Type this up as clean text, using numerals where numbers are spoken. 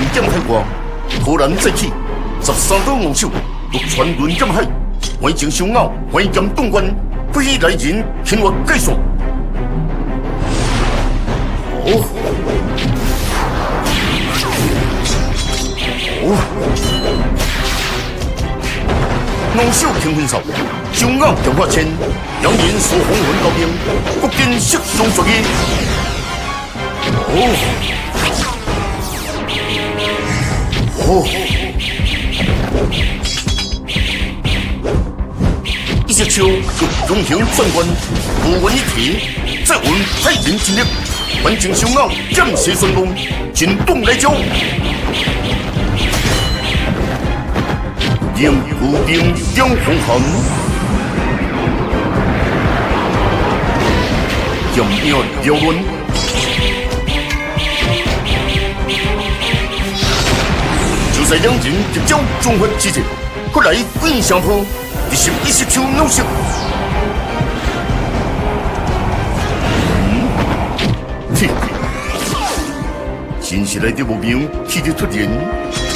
剑海外，突然再起，13刀傲手，欲传轮剑海，环境相咬，环剑动关，不惜来人，khiến我计算。哦。 龙首听分手，相咬强化千，两人所红魂高兵，国军色相属意。一石秋欲中行转关，无文一体，再闻太人之力，环境相咬，剑势顺风，进动来招。 用固定将风行，剑影撩乱，就在两人直交中发之际，忽来滚上坡，一时一石秋扭手。真是来得无妙，气得突然。